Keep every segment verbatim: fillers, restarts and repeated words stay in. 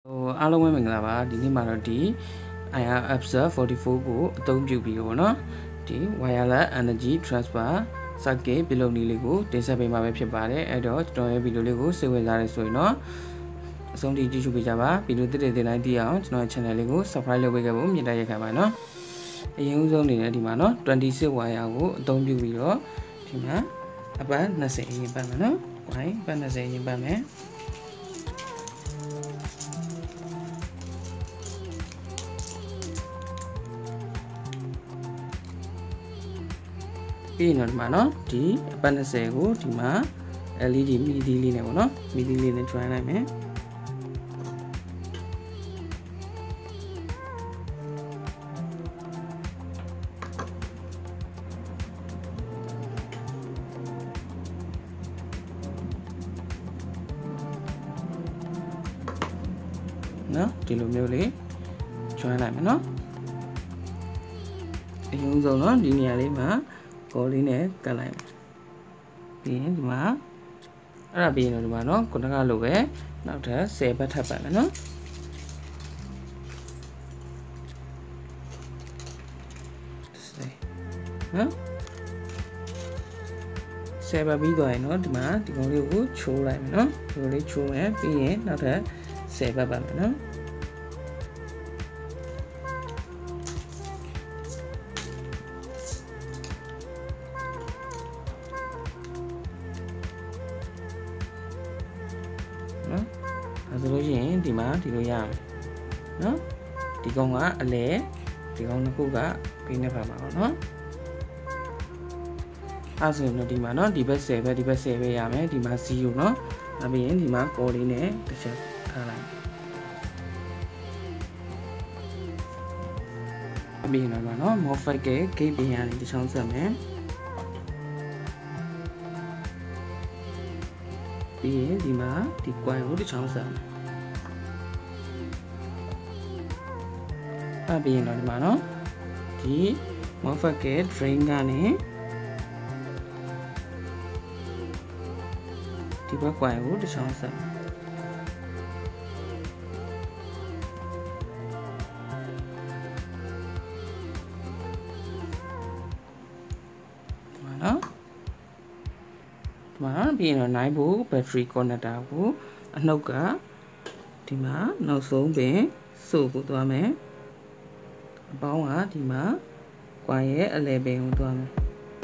အားလုံးပဲမင်္ဂလာပါဒီနေ့မှာတော့ဒီ I R Observe forty-four ကိုအသုံးပြုပြီးတော့เนาะဒီ wireless energy transfer circuit ပြုလုပ်နည်းလေးကိုတင်ဆက်ပေးမှာပဲဖြစ်ပါတယ်အဲ့တော့ကျွန်တော်ရဲ့ဗီဒီယိုလေးကိုစိတ်ဝင်စားရဆိုရင်เนาะအဆုံးထိကြည့်ရှုပေးကြပါဗီဒီယိုတစ်တစ်တင်တိုင်းသိအောင်ကျွန်တော်ရဲ့ channel လေးကို subscribe လုပ်ပေးခဲ့ဖို့မြင်တရရခံပါเนาะအရင်ဦးဆုံးအနေနဲ့ဒီမှာเนาะtwenty-six wire ကိုအသုံးပြုပြီးတော့ဒီမှာအပတ်twentyအရင်ပတ်မယ်เนาะ wire အပတ်twentyအရင်ပတ်မယ်ပြီးတော့ဒီမှာเนาะဒီအပတ်twentyကိုဒီမှာ L E D မီဒီလေးနဲ့ပေါ့เนาะမီဒီလေးနဲ့ join လိုက်မယ်နော်ဒီလိုမျိုးလေး join လိုက်မယ်เนาะအရင်ဆုံးเนาะဒီနေရာလေးမှာကောလေးနဲ့ကတ်လိုက်ပြီးရင်ဒီမှာအဲ့ဒါပြီးရင်ဒီမှာเนาะခုနကလိုပဲနောက်ထပ်tenဘတ်ထပ်ပတ်မယ်เนาะနော်tenဘတ်ပြီးသွားရင်เนาะဒီမှာဒီကောင်လေးကိုချိုးလိုက်မယ်เนาะဒီလိုလေးချိုးမယ်ပြီးရင်နောက်ထပ်tenဘတ်ပတ်မယ်เนาะနော်အဲဆိုလို့ရှိရင်ဒီမှာဒီလိုရမယ်နော်ဒီကောင်ကအလဲဒီကောင်တစ်ခုကပေးနေပါမှာပေါ့နော်အဲဆိုရင်ဒီမှာနော်ဒီဘက်tenပဲဒီဘက်tenပဲရမယ်ဒီမှာzeroနော်နောက်ပြီးရင်ဒီမှာကော်လေးနဲ့တစ်ချက်ထားလိုက်ပြီးရင်တော့နော် modify က gate ပြင်ရနေတစ်ချောင်းဆက်မယ်ပြီးရင်ဒီမှာဒီ coin ကိုတစ်ချောင်းဆက်မယ်အဲ့ပြီးရင်တော့ဒီမှာနော်ဒီ modify က drain ကနေဒီဘက် coin ကိုတစ်ချောင်းဆက်မယ်မှာပြီးရင်တော့nine volt battery connector ကိုအနှုတ်ကဒီမှာနောက်ဆုံးပင်စို့ကိုသွားမယ်အပေါင်းကဒီမှာ coin ရဲ့အလယ်ပင်ကိုသွားမယ်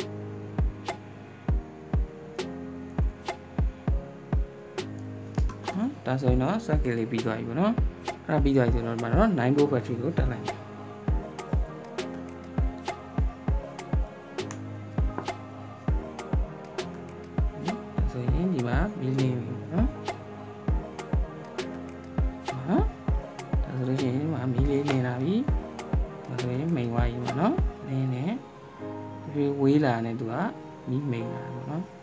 နော်ဒါဆိုရင်တော့ circuit လေးပြီးသွားပြီပေါ့နော်အဲ့ဒါပြီးသွားပြီဆိုတော့ဒီမှာတော့nine volt battery ကိုတက်လိုက်မယ်ဒီမှာမီလင်းပြီနော်ဟာဒါဆိုလို့ရှိရင်ဒီမှာမီလေးလင်းလာပြီဒါဆိုရင်မိန်သွားပြီပေါ့နော်လင်းနေဒီဝေးလာနေသူကမီမိန်လာပေါ့နော်